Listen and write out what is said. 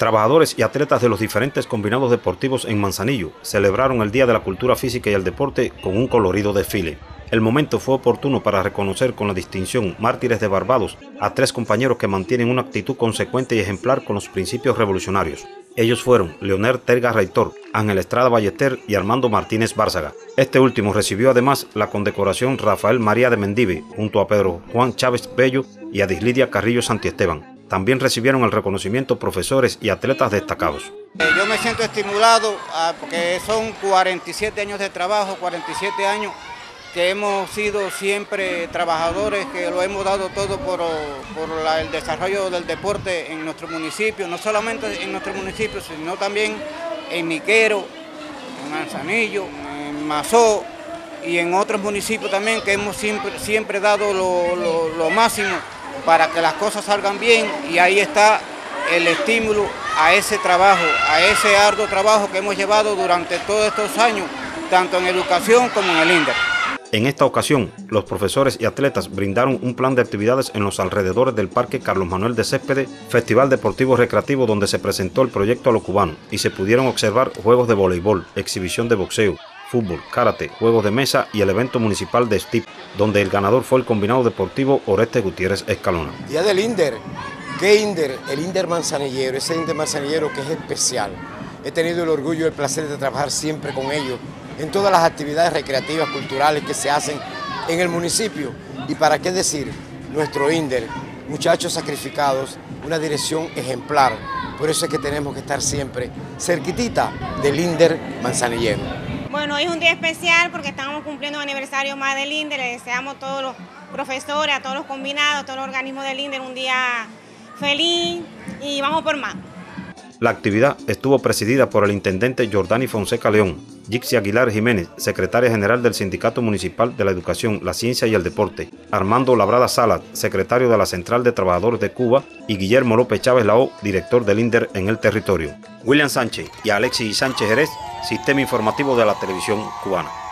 Trabajadores y atletas de los diferentes combinados deportivos en Manzanillo celebraron el Día de la Cultura Física y el Deporte con un colorido desfile. El momento fue oportuno para reconocer con la distinción Mártires de Barbados a 3 compañeros que mantienen una actitud consecuente y ejemplar con los principios revolucionarios. Ellos fueron Leonel Terga Reitor, Ángel Estrada Ballester y Armando Martínez Bárzaga. Este último recibió además la condecoración Rafael María de Mendive, junto a Pedro Juan Chávez Bello y a Dislidia Carrillo Santiesteban. También recibieron el reconocimiento profesores y atletas destacados. Yo me siento estimulado porque son 47 años de trabajo, 47 años que hemos sido siempre trabajadores, que lo hemos dado todo por el desarrollo del deporte en nuestro municipio, no solamente en nuestro municipio, sino también en Niquero, en Manzanillo, en Mazó y en otros municipios también, que hemos siempre dado lo máximo para que las cosas salgan bien, y ahí está el estímulo a ese trabajo, a ese arduo trabajo que hemos llevado durante todos estos años, tanto en educación como en el INDER. En esta ocasión, los profesores y atletas brindaron un plan de actividades en los alrededores del Parque Carlos Manuel de Céspedes, Festival Deportivo Recreativo donde se presentó el proyecto a lo cubano y se pudieron observar juegos de voleibol, exhibición de boxeo, fútbol, karate, juegos de mesa y el evento municipal de STIP, donde el ganador fue el combinado deportivo Oreste Gutiérrez Escalona. Día del INDER. ¿Qué INDER? El INDER manzanillero, ese INDER manzanillero que es especial. He tenido el orgullo y el placer de trabajar siempre con ellos en todas las actividades recreativas, culturales que se hacen en el municipio. Y para qué decir, nuestro INDER, muchachos sacrificados, una dirección ejemplar. Por eso es que tenemos que estar siempre cerquitita del INDER manzanillero. Bueno, hoy es un día especial porque estamos cumpliendo un aniversario más del INDER. Le deseamos a todos los profesores, a todos los combinados, a todos los organismos del INDER un día feliz y vamos por más. La actividad estuvo presidida por el intendente Jordani Fonseca León, Gixi Aguilar Jiménez, secretaria general del Sindicato Municipal de la Educación, la Ciencia y el Deporte, Armando Labrada Salas, secretario de la Central de Trabajadores de Cuba, y Guillermo López Chávez Lao, director del INDER en el territorio. William Sánchez y Alexis Sánchez Jerez, Sistema Informativo de la Televisión Cubana.